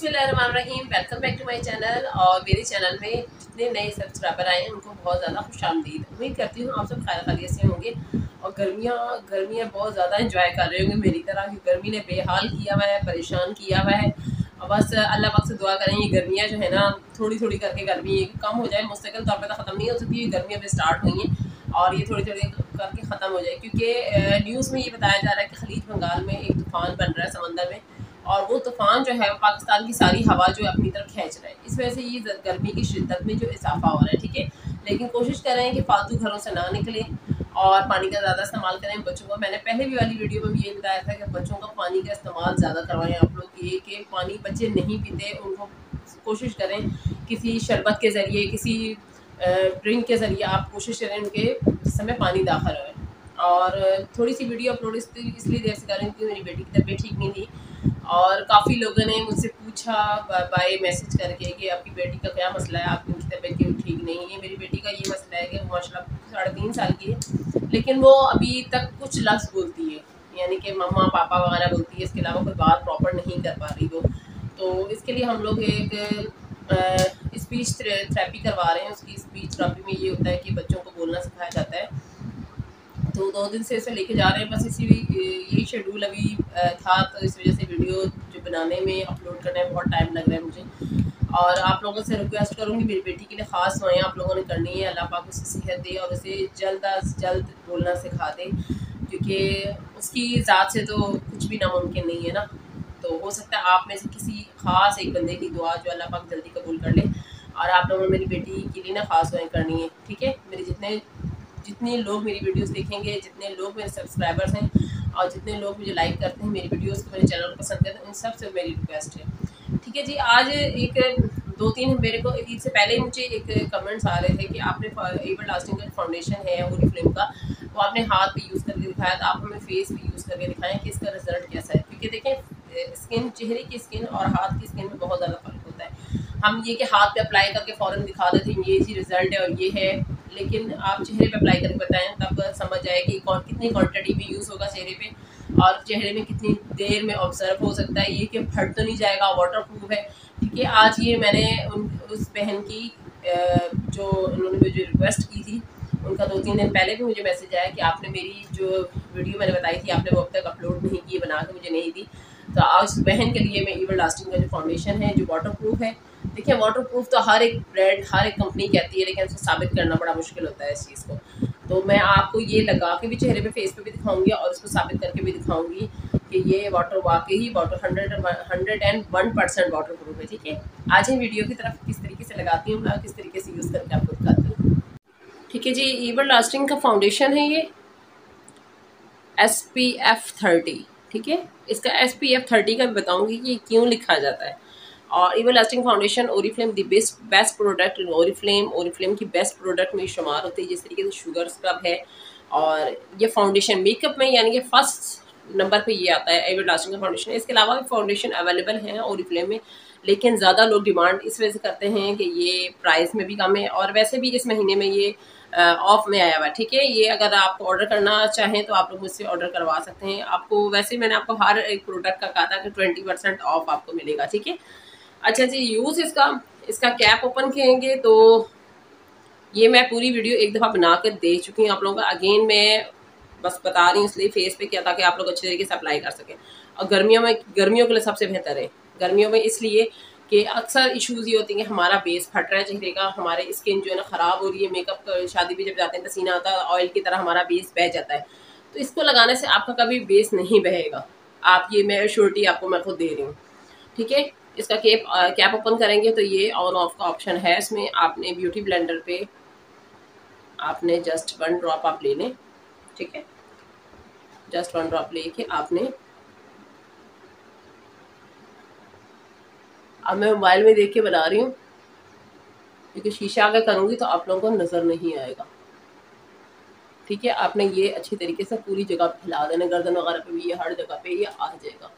बिस्मिल्लाहिर्रहमानिर्रहीम। Welcome back to my channel. और मेरे चैनल में जितने नए सब्सक्राइबर आए हैं उनको बहुत ज़्यादा खुशामदीद। उम्मीद करती हूँ आप सब खैर खैरियत से होंगे और गर्मियाँ बहुत ज़्यादा इंजॉय कर रहे होंगे मेरी तरह, कि गर्मी ने बेहाल किया हुआ है, परेशान किया हुआ है। और बस अल्लाह पाक से दुआ करें ये गर्मियाँ जो है ना थोड़ी थोड़ी करके गर्मी कम हो जाए, मुस्तकिल तौर पर तो ख़त्म नहीं हो सकती। ये गर्मियाँ अभी स्टार्ट हुई हैं और ये थोड़ी थोड़ी करके ख़त्म हो जाए, क्योंकि न्यूज़ में ये बताया जा रहा है कि खलीज बंगाल में एक तूफ़ान बन रहा है समंदर में, और वो तूफ़ान जो है वो पाकिस्तान की सारी हवा जो है अपनी तरफ खींच रहा है। इस वजह से ये गर्मी की शिद्दत में जो इजाफा हो रहा है, ठीक है। लेकिन कोशिश करें कि फालतू घरों से ना निकलें और पानी का ज़्यादा इस्तेमाल करें। बच्चों को मैंने पहले भी वाली वीडियो में भी ये बताया था कि बच्चों का पानी का इस्तेमाल ज़्यादा करवाएं आप लोग। ये कि पानी बच्चे नहीं पीते, उनको कोशिश करें किसी शरबत के ज़रिए, किसी ड्रिंक के ज़रिए आप कोशिश करें उनके जिस्म में पानी दाखिल हो। और थोड़ी सी वीडियो अपलोड इसलिए देर से करें क्योंकि मेरी बेटी की तबीयत ठीक नहीं थी और काफ़ी लोगों ने मुझसे पूछा बाय मैसेज करके कि आपकी बेटी का क्या मसला है, आपकी उनकी तबीयत क्यों ठीक नहीं है। मेरी बेटी का ये मसला है कि वो माशाल्लाह 3.5 साल की है, लेकिन वो अभी तक कुछ लफ्ज़ बोलती है, यानी कि मम्मा पापा वगैरह बोलती है, इसके अलावा कोई बात प्रॉपर नहीं कर पा रही वो। तो इसके लिए हम लोग एक स्पीच थेरेपी करवा रहे हैं। उसकी स्पीच थेरेपी में ये होता है कि बच्चों को बोलना सिखाया जाता है। तो 2 दिन से इसे लेके जा रहे हैं, बस यही शेड्यूल अभी था, तो इस वजह से वीडियो जो बनाने में अपलोड करने में बहुत टाइम लग रहा है मुझे। और आप लोगों से रिक्वेस्ट करूँगी मेरी बेटी के लिए ख़ास दुआएं आप लोगों ने करनी है। अल्लाह पाक उसे सेहत दे और उसे जल्द अज जल्द बोलना सिखा दे, क्योंकि उसकी ज़ात से तो कुछ भी नामुमकिन नहीं है ना। तो हो सकता है आप में से किसी ख़ास एक बंदे की दुआ जो अल्लाह पाक जल्दी कबूल कर ले। और आप लोगों ने मेरी बेटी के लिए ना ख़ास दुआएं करनी है, ठीक है। मेरे जितने लोग मेरी वीडियोस देखेंगे, जितने लोग मेरे सब्सक्राइबर्स हैं और जितने लोग मुझे लाइक करते हैं मेरी वीडियोस को, मेरे चैनल को पसंद करते हैं, उन सब से मेरी रिक्वेस्ट है, ठीक है जी। आज एक 2-3 मेरे को ईद से पहले ही मुझे एक कमेंट्स आ रहे थे कि आपने एवरलास्टिंग का फाउंडेशन है ओरिफ्लेम का, वो आपने हाथ पे यूज़ करके दिखाया था, आप हमें फेस पे यूज़ करके दिखाएं कि इसका रिजल्ट कैसा है। क्योंकि देखें स्किन, चेहरे की स्किन और हाथ की स्किन में बहुत ज़्यादा फ़र्क होता है। हम ये कि हाथ पे अप्लाई करके फ़ौरन दिखा देते हैं ये जी रिज़ल्ट है और ये है, लेकिन आप चेहरे पे अप्लाई करके बताएं तब समझ आए कि कितनी क्वांटिटी में यूज़ होगा चेहरे पे और चेहरे में कितनी देर में ऑब्जर्व हो सकता है। ये कि फट तो नहीं जाएगा, वाटर प्रूफ है, क्योंकि आज ये मैंने उस बहन की जो उन्होंने मुझे रिक्वेस्ट की थी, उनका 2-3 दिन पहले भी मुझे मैसेज आया कि आपने मेरी जो वीडियो मैंने बताई थी आपने वो अब तक अपलोड नहीं की, बना के मुझे नहीं दी। तो आज बहन के लिए मैं एवरलास्टिंग का जो फाउंडेशन है जो वाटर प्रूफ है, देखिए वाटर प्रूफ तो हर एक ब्रांड हर एक कंपनी कहती है, लेकिन उसे साबित करना बड़ा मुश्किल होता है इस चीज़ को। तो मैं आपको ये लगा के भी चेहरे पे फेस पे भी दिखाऊंगी और उसको साबित करके भी दिखाऊंगी कि ये वाटर वाकई वाटर 101% वाटर प्रूफ है, ठीक है। आज हम वीडियो की तरफ किस तरीके से लगाती हूँ मैं, किस तरीके से यूज़ करके आपको दिखाती हूँ, ठीक है जी। एवरलास्टिंग का फाउंडेशन है ये SPF 30, ठीक है। इसका SPF 30 का भी बताऊंगी कि क्यों लिखा जाता है। और everlasting foundation Oriflame the best product in Oriflame की बेस्ट प्रोडक्ट में शुमार होती है। जिस तरीके से शुगर स्क्रब है और ये फाउंडेशन मेकअप में यानी कि फर्स्ट नंबर पे ये आता है एवरलास्टिंग का फाउंडेशन। इसके अलावा भी फाउंडेशन अवेलेबल हैं ओरिफ्लेम में, लेकिन ज़्यादा लोग डिमांड इस वजह से करते हैं कि ये प्राइस में भी कम है और वैसे भी इस महीने में ये ऑफ में आया हुआ है, ठीक है। ये अगर आप ऑर्डर करना चाहें तो आप लोग मुझसे ऑर्डर करवा सकते हैं। आपको वैसे मैंने आपको हर एक प्रोडक्ट का कहा था कि 20% ऑफ आपको मिलेगा, ठीक है। अच्छा जी, यूज़ इसका कैप ओपन करेंगे तो ये मैं पूरी वीडियो एक दफ़ा बना कर दे चुकी हूँ आप लोगों का। अगेन मैं बस बता रही हूँ इसलिए फेस पे क्या, ताकि आप लोग अच्छे तरीके से अप्लाई कर सकें। और गर्मियों के लिए सबसे बेहतर है। गर्मियों में इसलिए कि अक्सर इश्यूज़ ये होती हैं कि हमारा बेस फट रहा है चेहरे का, हमारे स्किन जो है ना ख़राब हो रही है, मेकअप शादी पे जब जाते हैं पसीना आता है, ऑयल की तरह हमारा बेस बह जाता है। तो इसको लगाने से आपका कभी बेस नहीं बहेगा, आप ये मैं श्योरिटी आपको मैं खुद दे रही हूँ, ठीक है। इसका कैप ओपन करेंगे तो ये ऑन ऑफ का ऑप्शन है। इसमें आपने ब्यूटी ब्लेंडर पे आपने जस्ट 1 ड्रॉप आप ले लें, ठीक है। जस्ट 1 ड्रॉप लेके आपने, अब मैं मोबाइल में देख के बना रही हूँ क्योंकि शीशा आगे करूँगी तो आप लोगों को नज़र नहीं आएगा, ठीक है। आपने ये अच्छी तरीके से पूरी जगह पे फैला देना, गर्दन वगैरह पे भी ये हर जगह पे ये आ जाएगा।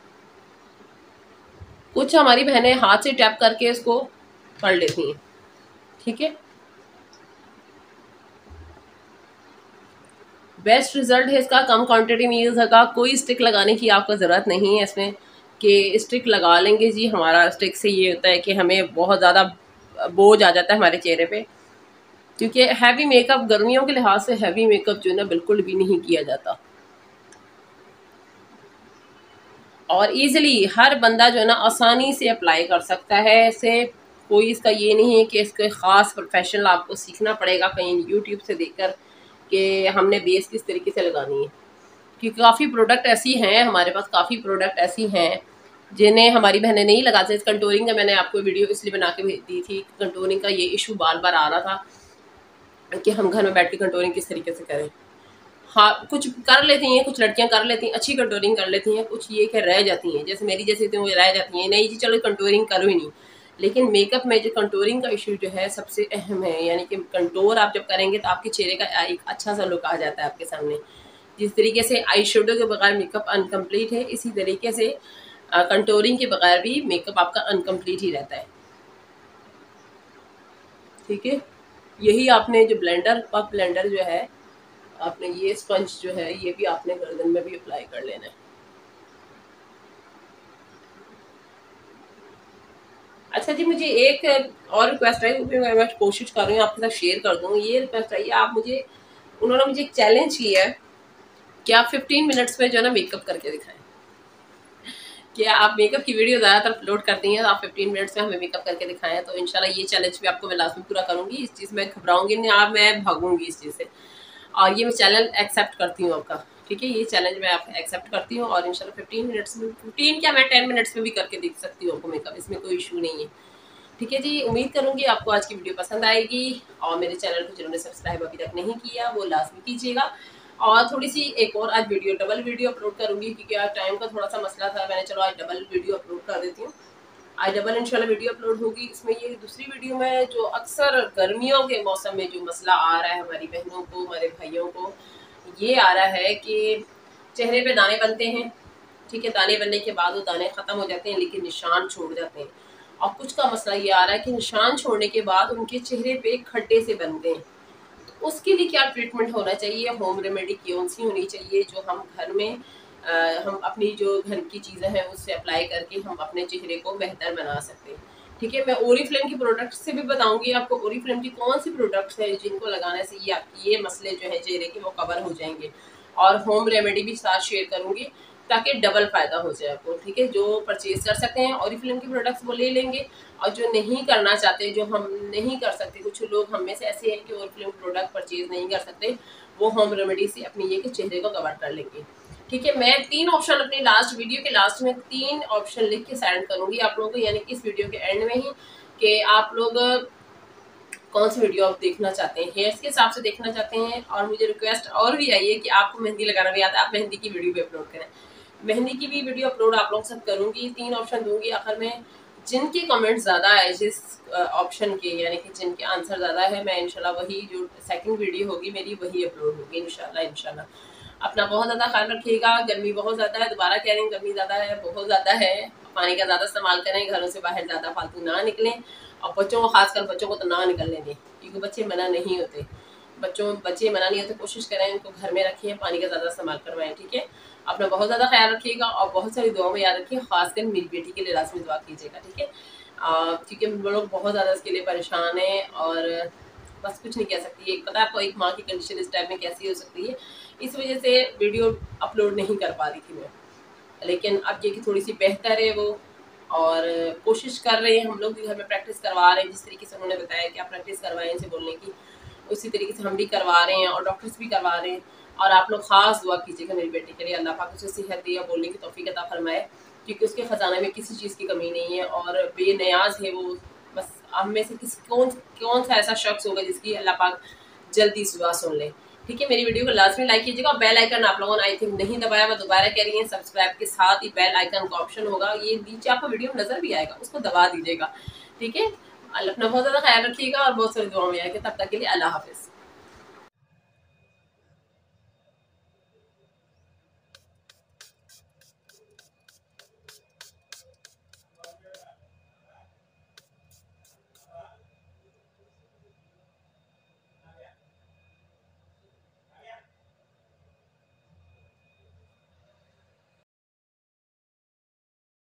कुछ हमारी बहनें हाथ से टैप करके इसको कर लेती हैं, ठीक है। बेस्ट रिजल्ट है इसका, कम क्वांटिटी में यूज़ होगा, कोई स्टिक लगाने की आपको ज़रूरत नहीं है इसमें, कि स्टिक लगा लेंगे जी। हमारा स्टिक से ये होता है कि हमें बहुत ज़्यादा बोझ आ जाता है हमारे चेहरे पे, क्योंकि हैवी मेकअप गर्मियों के लिहाज से हैवी मेकअप जो है ना बिल्कुल भी नहीं किया जाता। और इजीली हर बंदा जो है ना आसानी से अप्लाई कर सकता है इसे। कोई इसका ये नहीं है कि इसको ख़ास प्रोफेशनल आपको सीखना पड़ेगा कहीं यूट्यूब से देखकर कि हमने बेस किस तरीके से लगानी है। क्योंकि काफ़ी प्रोडक्ट ऐसी हैं हमारे पास, काफ़ी प्रोडक्ट ऐसी हैं जिन्हें हमारी बहनें नहीं लगाती। कंटूरिंग का मैंने आपको वीडियो इसलिए बना के भेज दी थी, कंटूरिंग का ये इशू बार बार आ रहा था कि हम घर में बैठ के कंटूरिंग किस तरीके से करें। हाँ, कुछ कर लेती हैं, कुछ लड़कियां कर लेती हैं, अच्छी कंटूरिंग कर लेती हैं, कुछ ये कि रह जाती हैं, जैसे मेरी जैसी तो वो रह जाती हैं, नहीं जी चलो कंटूरिंग करो ही नहीं। लेकिन मेकअप में जो कंटूरिंग का इशू जो है सबसे अहम है, यानी कि कंटूर आप जब करेंगे तो आपके चेहरे का एक अच्छा सा लुक आ जाता है आपके सामने। जिस तरीके से आई शेडो के बगैर मेकअप अनकम्प्लीट है, इसी तरीके से कंटूरिंग के बगैर भी मेकअप आपका अनकम्प्लीट ही रहता है। ठीक है, यही आपने जो ब्लेंडर पफ ब्लेंडर जो है, आपने ये स्पंज जो है ये भी आपने गर्दन में भी अप्लाई कर लेना है। अच्छा जी, मुझे एक और रिक्वेस्ट है, मैं कोशिश कर रही हूँ आपके साथ शेयर कर दूँ। ये रिक्वेस्ट है, आप मुझे, उन्होंने मुझे एक चैलेंज किया है कि आप 15 मिनट्स में जो है ना मेकअप करके दिखाएं। कि आप मेकअप की वीडियो ज़्यादातर अपलोड करती हैं, तो आप 15 मिनट्स में हमें मेकअप करके दिखाएं। तो इंशाल्लाह ये चैलेंज भी आपको मैं लास्ट में पूरा करूँगी। इस चीज़ में घबराऊंगी नहीं, आप मैं भागूंगी इस चीज़ से। और ये मैं चैलेंज एक्सेप्ट करती हूँ आपका, ठीक है, ये चैलेंज मैं आप एक्सेप्ट करती हूँ। और इंशाल्लाह 15 मिनट्स में, 15 क्या मैं 10 मिनट्स में भी करके देख सकती हूँ आपको मेकअप, इसमें कोई इशू नहीं है। ठीक है जी, उम्मीद करूँगी आपको आज की वीडियो पसंद आएगी। और मेरे चैनल को जिन्होंने सब्सक्राइब अभी तक नहीं किया वो लाजमी कीजिएगा। और थोड़ी सी एक और आज डबल वीडियो अपलोड करूँगी, क्योंकि आज टाइम का थोड़ा सा मसला था। मैंने चलो आज डबल वीडियो अपलोड कर देती हूँ। आज डबल इंशाल्लाह वीडियो अपलोड होगी। इसमें ये दूसरी वीडियो में जो अक्सर गर्मियों के मौसम में जो मसला आ रहा है हमारी बहनों को, हमारे भाइयों को, ये आ रहा है कि चेहरे पे दाने बनते हैं। ठीक है, दाने बनने के बाद वो दाने ख़त्म हो जाते हैं लेकिन निशान छोड़ जाते हैं। और कुछ का मसला ये आ रहा है कि निशान छोड़ने के बाद उनके चेहरे पे खड्डे से बनते हैं। तो उसके लिए क्या ट्रीटमेंट होना चाहिए, होम रेमेडी कौन सी होनी चाहिए जो हम घर में हम अपनी जो घर की चीज़ें हैं उससे अप्लाई करके हम अपने चेहरे को बेहतर बना सकते हैं। ठीक है, मैं ओरिफ्लेम की प्रोडक्ट से भी बताऊंगी आपको ओरिफ्लेम की कौन सी प्रोडक्ट्स है जिनको लगाने से ये आपकी ये मसले जो है चेहरे के वो कवर हो जाएंगे। और होम रेमेडी भी साथ शेयर करूंगी ताकि डबल फ़ायदा हो जाए आपको। ठीक है, जो परचेज़ कर सकते हैं ओरिफ्लेम के प्रोडक्ट्स वो ले लेंगे, और जो नहीं करना चाहते, जो हम नहीं कर सकते, कुछ लोग हम में से ऐसे हैं कि ओरिफ्लेम प्रोडक्ट परचेज़ नहीं कर सकते, वो होम रेमेडी से अपनी ये कि चेहरे को कवर कर लेंगे। ठीक है, मैं 3 ऑप्शन अपनी लास्ट वीडियो के लास्ट में 3 ऑप्शन लिख के सेंड करूँगी आप लोगों को, यानी कि इस वीडियो के एंड में ही, कि आप लोग कौन सी वीडियो आप देखना चाहते हैं, हेयर्स के हिसाब से देखना चाहते हैं। और मुझे रिक्वेस्ट और भी आई है कि आपको मेहंदी लगाना भी आता है, आप मेहंदी की वीडियो भी अपलोड करें। मेहंदी की भी वीडियो अपलोड आप लोग सब करूँगी। 3 ऑप्शन दूंगी आखिर में, जिनके कमेंट ज़्यादा है जिस ऑप्शन के, यानी कि जिनके आंसर ज़्यादा है, मैं इंशाल्लाह वही जो सेकंड वीडियो होगी मेरी वही अपलोड होगी इंशाल्लाह। अपना बहुत ज़्यादा ख्याल रखिएगा। गर्मी बहुत ज़्यादा है, दोबारा कह रही हूँ, गर्मी ज़्यादा है, बहुत ज़्यादा है। पानी का ज़्यादा इस्तेमाल करें, घरों से बाहर ज़्यादा फालतू ना निकलें, और बच्चों को, खासकर बच्चों को तो ना निकलने दें, क्योंकि बच्चे मना नहीं होते। बच्चे मना नहीं होते, कोशिश करें उनको घर में रखिए, पानी का ज़्यादा इस्तेमाल करवाएं। ठीक है, अपना बहुत ज़्यादा ख्याल रखिएगा और बहुत सारी दुआ में याद रखिए, खासकर मेरी बेटी के लिए लाजमी दुआ कीजिएगा। ठीक है, क्योंकि हम लोग बहुत ज़्यादा इसके लिए परेशान हैं, और बस कुछ नहीं कह सकती। एक पता है आपको, एक माँ की कंडीशन इस टाइम में कैसी हो सकती है, इस वजह से वीडियो अपलोड नहीं कर पा रही थी मैं। लेकिन अब ये कि थोड़ी सी बेहतर है वो, और कोशिश कर रहे हैं, हम लोग भी घर में प्रैक्टिस करवा रहे हैं, जिस तरीके से उन्होंने बताया कि आप प्रैक्टिस करवाएं इनसे बोलने की, उसी तरीके से हम भी करवा रहे हैं और डॉक्टर्स भी करवा रहे हैं। और आप लोग ख़ास दुआ कीजिएगा मेरी बेटी के लिए, अल्लाह पाक उसे सेहत दिया, बोलने की तौफीक अता फरमाए, क्योंकि उसके ख़जाने में किसी चीज़ की कमी नहीं है और बेनियाज है वो। बस हम में से कौन सा ऐसा शख्स होगा जिसकी अल्लाह पाक जल्दी दुआ सुन ले। ठीक है, मेरी वीडियो को लाजमी लाइक कीजिएगा। बेल आइकन आप लोगों ने आई थिंक नहीं दबाया, मैं दोबारा कह रही हूँ, सब्सक्राइब के साथ ही बेल आइकन का ऑप्शन होगा, ये नीचे आपको वीडियो में नजर भी आएगा, उसको दबा दीजिएगा। ठीक है, अपना बहुत ज़्यादा ख्याल रखिएगा और बहुत सारी दुआ में आएगा। तब तक के लिए अल्लाह हाफिज़।